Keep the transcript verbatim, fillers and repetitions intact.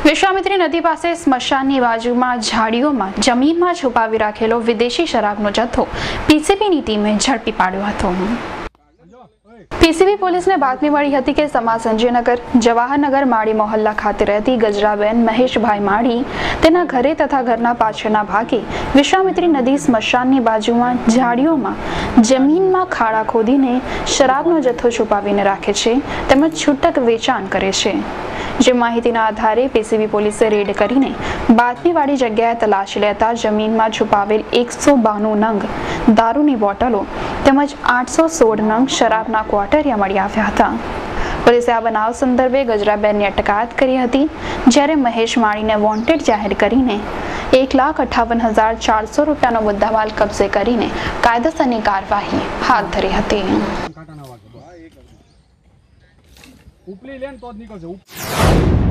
વિશ્વામિત્રી નદી પાસે સ્મશાનની બાજુમાં ઝાડીઓમાં જમીનમાં છુપાવી રાખેલો વિદેશી શરાબનો જથ્થો પીસીબીની ટીમે ઝડપી પાડ્યો હતો। પીસીબી પોલીસને બાતમી મળી હતી કે સમા સંજયનગર જવાહરનગર માળી મોહલ્લા ખાતે રહેતી ગજરાબેન મહેશભાઈ માળી તેના ઘરે તથા ઘરના પાછળના ભાગે વિશ્વામિત્રી નદી સ્મશાનની બાજુમાં ઝાડીઓમાં જમીનમાં ખાડા ખોદીને શરાબનો જથ્થો છુપાવીને રાખે છે તેમજ છૂટક વેચાણ કરે છે। જે માહિતીના આધારે પીસીબી પોલીસે રેડ કરીને બાતમીવાળી જગ્યાએ તલાશી લેતા જમીનમાં છુપાવેલ એકસો બાણું નંગ દારૂની બોટલો તેમજ આઠસો સોળ નંગ શરાબના ક્વાર્ટરિયા મળી આવ્યા હતા। પોલીસે આ બનાવ સંદર્ભે ગજરાબેનની અટકાયત કરી હતી, જ્યારે મહેશ માળીને વોન્ટેડ જાહેર કરીને એક લાખ અઠાવન હજાર ચારસો રૂપિયાનો મુદ્દામાલ કબજે કરીને કાયદેસરની કાર્યવાહી હાથ ધરી હતી। ઉપલી લેન તો જ નીકળશે।